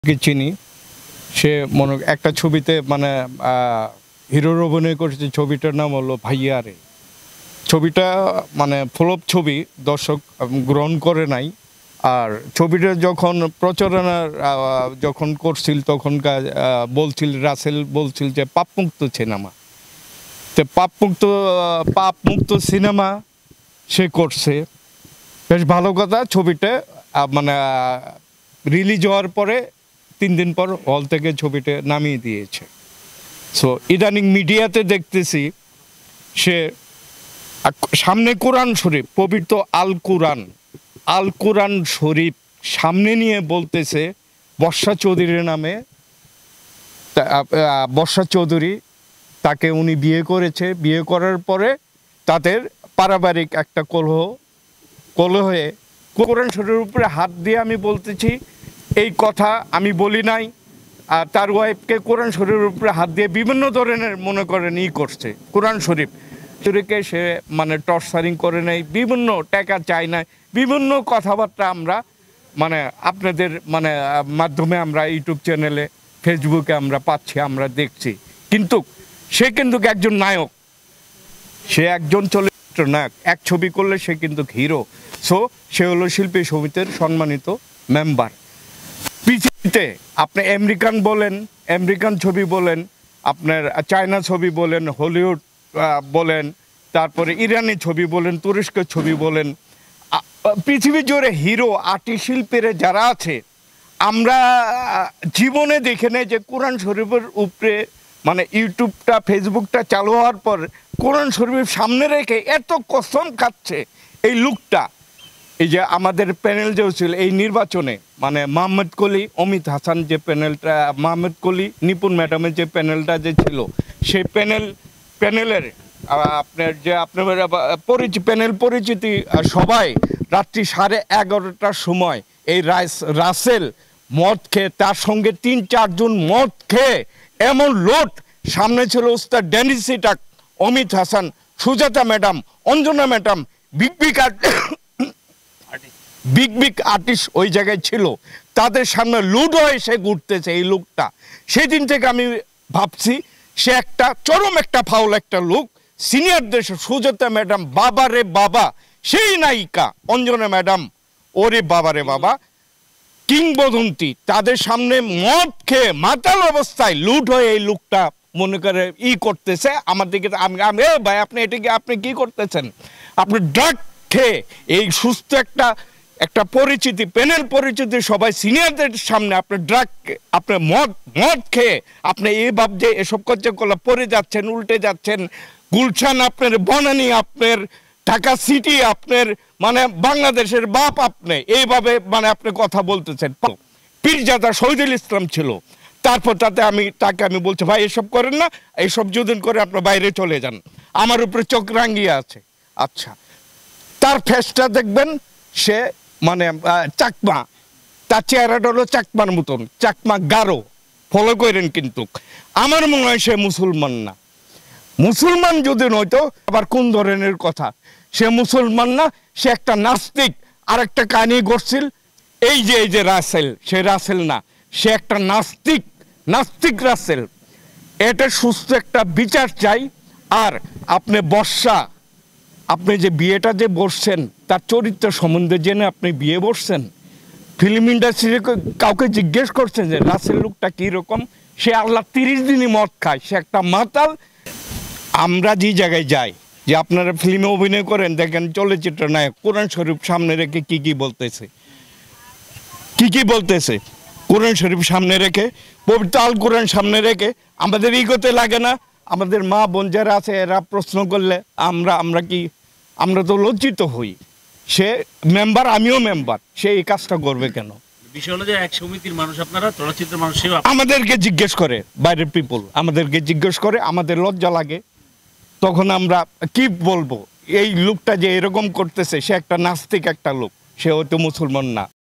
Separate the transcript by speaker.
Speaker 1: কে চিনি। সে মনে একটা ছবিতে মানে হিরোর অভিনয় করেছে, ছবিটার নাম হলো ভাইয়া রে। ছবিটা মানে ফ্লপ ছবি, দর্শক গ্রহণ করে নাই। আর ছবিটা যখন প্রচারণা যখন করছিল তখনকার রাসেল বলছিল যে পাপমুক্ত সিনেমা। তো পাপমুক্ত সিনেমা সে করছে, বেশ ভালো কথা। ছবিটা মানে রিলিজ হওয়ার পরে 3 দিন পর হল থেকে ছবিটা নামিয়ে দিয়েছে। সো ইদানিং মিডিয়াতে দেখতেছি সে সামনে কোরআন শরীফ, পবিত্র আল কোরআন শরীফ সামনে নিয়ে বলতেছে বর্ষা চৌধুরীর নামে, বর্ষা চৌধুরী তাকে উনি বিয়ে করেছে। বিয়ে করার পরে তাদের পারিবারিক একটা কলহে কোরআন শরীফের উপরে হাত দিয়ে আমি বলতেছি এই কথা আমি বলি নাই। আর তার ওয়াইফকে কোরআন শরীফের উপরে হাত দিয়ে বিভিন্ন ধরনের মনে করেন করছে। কোরআন শরীফকে সে মানে টর্চারিং করে নেয়, বিভিন্ন টাকা চায় না, বিভিন্ন কথাবার্তা আমরা মানে আপনাদের মানে মাধ্যমে আমরা ইউটিউব চ্যানেলে, ফেসবুকে আমরা পাচ্ছি, আমরা দেখছি। কিন্তু সে কিন্তু একজন নায়ক, সে একজন চলচ্চিত্র নায়ক। এক ছবি করলে সে কিন্তু হিরো। সো সে হলো শিল্পী সমিতির সম্মানিত মেম্বার। পৃথিবীতে আপনি আমেরিকান ছবি বলেন, আপনার চায়না ছবি বলেন, হলিউড বলেন, তারপরে ইরানি ছবি বলেন, তুরস্কের ছবি বলেন, পৃথিবী জুড়ে হিরো আর্টিস্ট শিল্পীরা যারা আছে, আমরা জীবনে দেখে নেই যে কোরআন শরীফের উপরে মানে ইউটিউবটা ফেসবুকটা চালু হওয়ার পর কোরআন শরীফের সামনে রেখে এত কসম খাচ্ছে এই লোকটা। এই যে আমাদের প্যানেল যে ছিল এই নির্বাচনে, মানে মোহাম্মদ কলি, অমিত হাসান যে প্যানেলটা, মোহাম্মদ কলি, নিপুণ ম্যাডামের যে প্যানেলটা যে ছিল, সেই প্যানেলের আপনার যে আপনার প্যানেল পরিচিতি সবাই রাত্রি 11:30টার সময় এই রাসেল মদ খেয়ে, তার সঙ্গে 3-4 জন মদ খেয়ে এমন লোট, সামনে ছিল উস্তাদ ড্যানিস সিটাক, Amit Hasan, Sujata madam, Anjana madam, big artist ওই জায়গায় ছিল। তাদের সামনে লুড হয়ে সে ঘুরতেছে এই লোকটা। সেদিন থেকে আমি ভাবছি সে একটা চরম একটা ফাউল একটা লোক। সিনিয়র দেশে সুজাতা ম্যাডাম, বাবা রে বাবা, সেই নায়িকা অঞ্জনা ম্যাডাম, ওরে বাবা রে বাবা, কিংবদন্তি। তাদের সামনে মদ খেয়ে মাতাল অবস্থায় লুট হয়ে এই লোকটা মনে করে করতেছে আমার দিকে। আমি ভাই আপনি এটাকে আপনি কি করতেছেন? আপনি ড্রাগ খেয়ে এই সুস্থ একটা পরিচিতি, প্যানেল পরিচিতি, সবাই সিনিয়রদের সামনে আপনি ড্রাগ, আপনি মদ খেয়ে আপনি এই ভাব যে এসব কার্যকলাপ পড়ে যাচ্ছেন, উল্টে যাচ্ছেন। গুলশান আপনার, বনানী আপনার, ঢাকা সিটি আপনার, মানে বাংলাদেশের বাপ আপনি, এইভাবে মানে আপনি কথা বলতেছেন। পীরজাদা শহীদুল ইসলাম ছিল। তারপর তাকে আমি বলছি ভাই এসব করেন না, এইসব যদি করে আপনার বাইরে চলে যান, আমার উপরে চোখ রাঙ্গিয়ে আছে। আচ্ছা, তার ফেসটা দেখবেন, সে মানে চাকমা, তার চেহারাটা হলো চাকমার মতন, চাকমা গারো, ফলো করেন। কিন্তু আমার মনে হয় সে মুসলমান না। মুসলমান যদি নয়তো আবার কোন ধরনের কথা, সে মুসলমান না, সে একটা নাস্তিক। আর একটা কাহিনী ঘটছিল, এই যে রাসেল, সে রাসেল না, সে একটা নাস্তিক রাসেল। এটা সুস্থ একটা বিচার চাই। আর আপনি আপনি যে বিয়েটা যে বসছেন, তার চরিত্র সম্বন্ধে জেনে আপনি বিয়ে বসছেন। ফিল্ম ইন্ডাস্ট্রিতে কাউকে জিজ্ঞেস করছেন যে রাসেল লোকটা কীরকম? সে আল্লাহ 30 দিনই মদ খায়, সে একটা মাতাল। আমরা যে জায়গায় যাই, যে আপনারা ফিল্মে অভিনয় করেন, দেখেন চলচ্চিত্র নায়ক কোরআন শরীফ সামনে রেখে কি বলতেছে, কোরআন শরীফ সামনে রেখে, পবিত্র আল কোরআন সামনে রেখে। আমাদের ইগোতে লাগে না? আমাদের মা বোন যারা আছে এরা প্রশ্ন করলে আমরা তো লজ্জিত হই। সে মেম্বার, আমিও মেম্বার, সে এই কাজটা করবে কেন?
Speaker 2: বিষয় হলো যে এক সমিতির মানুষ, আপনারা চলচ্চিত্র মানুষ,
Speaker 1: আমাদেরকে জিজ্ঞেস করে, বাইরের পিপল আমাদেরকে জিজ্ঞেস করে, আমাদের লজ্জা লাগে। তখন আমরা কি বলবো? এই লোকটা যে এরকম করতেছে, সে একটা নাস্তিক একটা লোক, সে হয়তো মুসলমান না।